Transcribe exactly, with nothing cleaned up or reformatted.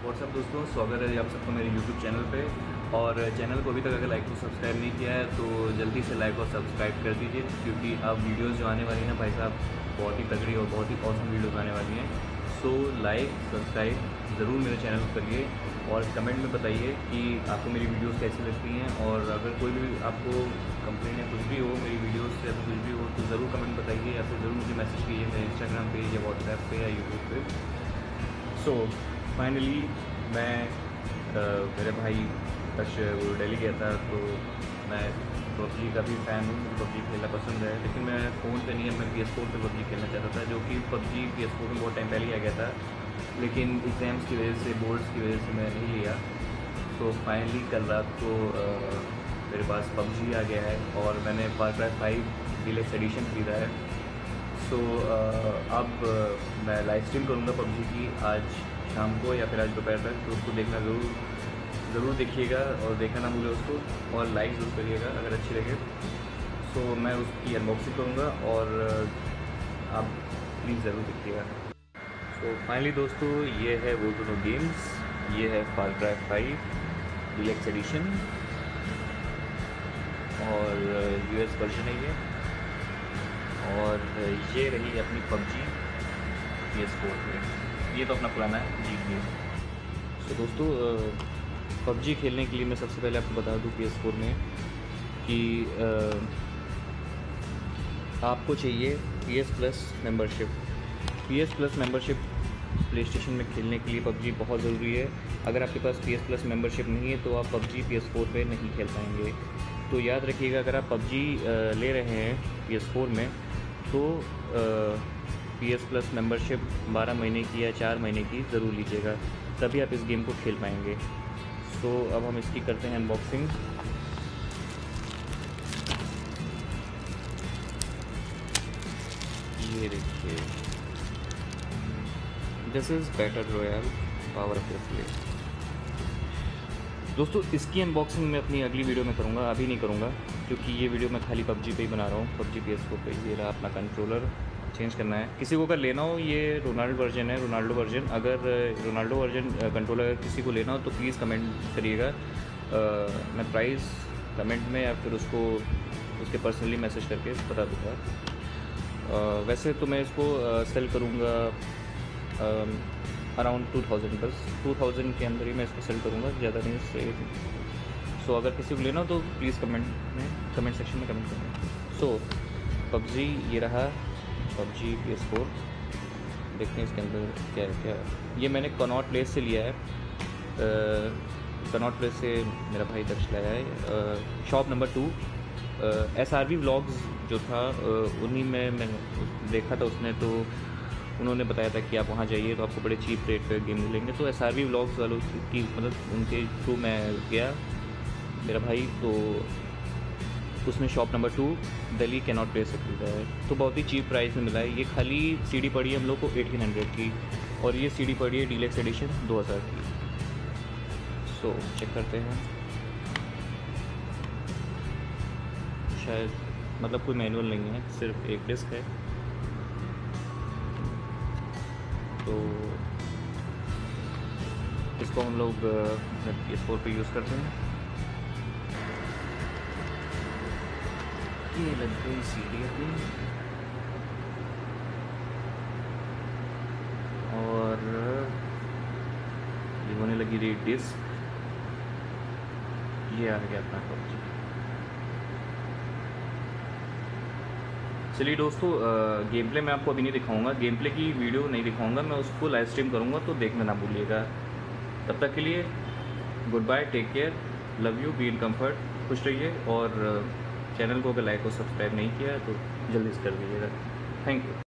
और सब दोस्तों, स्वागत है आप सबका मेरे यूट्यूब चैनल पे। और चैनल को अभी तक अगर लाइक और सब्सक्राइब नहीं किया है तो जल्दी से लाइक और सब्सक्राइब कर दीजिए, क्योंकि अब वीडियोस जो आने वाली हैं भाई साहब बहुत ही तगड़ी और बहुत ही औसम वीडियोस आने वाली हैं। सो लाइक सब्सक्राइब ज़रूर मेरे चैनल को करिए और कमेंट में बताइए कि आपको मेरी वीडियोस कैसी लगती हैं। और अगर कोई भी आपको कंप्लेन या कुछ भी हो मेरी वीडियोस से, या कुछ भी हो तो ज़रूर कमेंट बताइए, या फिर ज़रूर मुझे मैसेज कीजिए मेरे इंस्टाग्राम पे या व्हाट्सएप पे या यूट्यूब पे। सो फाइनली मैं आ, मेरे भाई कश वो दिल्ली गया था, तो मैं पबजी का भी फ़ैन हूँ, मुझे पबजी खेलना पसंद है, लेकिन मैं फ़ोन पे नहीं है, मैं पी एस फोर पे पबजी खेलना चाहता था, जो कि पबजी पी एस फोर में बहुत टाइम पहले ही आ गया था, लेकिन एग्ज़ाम्स की वजह से, बोर्ड्स की वजह से मैं नहीं लिया। तो फाइनली कल रात को आ, मेरे पास पबजी आ गया है और मैंने Far Cry five deluxe edition खरीदा है। सो अब मैं लाइव स्ट्रीम करूँगा पबजी की आज शाम को या फिर आज दोपहर तक, तो उसको देखना ज़रूर ज़रूर देखिएगा और देखना ना भूलें उसको, और लाइक ज़रूर करिएगा अगर अच्छी लगे। सो मैं उसकी अनबॉक्सिंग करूँगा और आप प्लीज़ ज़रूर देखिएगा। सो फाइनली दोस्तों, ये है वो दोनों गेम्स, ये है Far Cry five deluxe edition और यूएस वर्जन है ये, और ये रही अपनी पबजी पी एस फोर में। ये तो अपना पुराना है जी टी। सो दोस्तों, पबजी खेलने के लिए मैं सबसे पहले आपको बता दूं पी एस फोर में कि आ, आपको चाहिए P S plus membership. P S plus membership PlayStation में खेलने के लिए पबजी बहुत ज़रूरी है। अगर आपके पास पी एस प्लस मेंबरशिप नहीं है तो आप पबजी पी एस फोर पे नहीं खेल पाएंगे। तो याद रखिएगा, अगर आप पबजी ले रहे हैं पी एस फोर में तो पी एस प्लस मेंबरशिप बारह महीने की या चार महीने की ज़रूर लीजिएगा, तभी आप इस गेम को खेल पाएंगे। तो अब हम इसकी करते हैं अनबॉक्सिंग। ये देखिए, this is Battle Royale power of play. दोस्तों, इसकी अनबॉक्सिंग मैं अपनी अगली वीडियो में करूँगा, अभी नहीं करूँगा, क्योंकि ये वीडियो मैं खाली पबजी पे ही बना रहा हूँ। पबजी पी एस फोर पे ये रहा अपना कंट्रोलर, चेंज करना है। किसी को अगर लेना हो, ये रोनाल्डो वर्जन है, रोनाल्डो वर्जन। अगर रोनाल्डो वर्जन कंट्रोलर अगर किसी को लेना हो तो प्लीज़ कमेंट करिएगा, मैं प्राइस कमेंट में या फिर उसको उसके पर्सनली मैसेज करके बता दूँगा। वैसे तो मैं इसको सेल करूँगा अराउंड टू थाउजेंड, बस टू थाउजेंड के अंदर ही मैं इसको सेल करूँगा, ज़्यादा नहीं इससे। सो अगर किसी को लेना हो तो प्लीज़ कमेंट में कमेंट सेक्शन में कमेंट करें। सो पबजी ये रहा, पबजी पी एस फोर। देखते हैं इसके अंदर क्या है क्या है। ये मैंने कनॉट प्लेस से लिया है, कनॉट प्लेस से मेरा भाई दर्श लाया है। Shop number two S R V vlogs जो था उन्हीं में मैंने देखा था, उसने तो उन्होंने बताया था कि आप वहाँ जाइए तो आपको बड़े चीप रेट पे गेम मिलेंगे। तो एस आर वी व्लॉग्स वालों की मतलब उनके थ्रू मैं गया मेरा भाई, तो उसने shop number two Delhi Connaught Place से खरीदा है, तो बहुत ही चीप प्राइस में मिला है। ये खाली सीडी पड़ी है हम लोग को एटीन हंड्रेड की, और ये सीडी पड़ी है डीलक्स एडिशन दो हज़ार की। सो चेक करते हैं, शायद मतलब कोई मैनुअल नहीं है, सिर्फ एक डिस्क है। तो इसको हम लोग पी एस फोर पे यूज़ करते हैं। ये लग गई सीडी अपनी, और ये होने लगी रही डिस्क। ये आ गया अपना पबजी। चलिए दोस्तों, गेम प्ले मैं आपको अभी नहीं दिखाऊंगा, गेम प्ले की वीडियो नहीं दिखाऊंगा, मैं उसको लाइव स्ट्रीम करूंगा, तो देखना ना भूलिएगा। तब तक के लिए good bye, take care, love you, be in comfort, खुश रहिए। और चैनल को अगर लाइक और सब्सक्राइब नहीं किया तो जल्दी से कर दीजिएगा। Thank you.